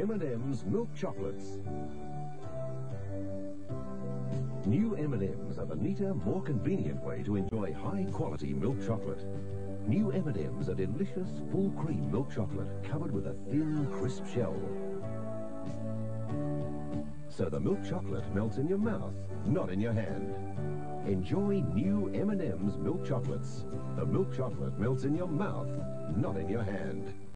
M&M's Milk Chocolates. New M&M's are the neater, more convenient way to enjoy high-quality milk chocolate. New M&M's are delicious, full-cream milk chocolate covered with a thin, crisp shell. So the milk chocolate melts in your mouth, not in your hand. Enjoy new M&M's Milk Chocolates. The milk chocolate melts in your mouth, not in your hand.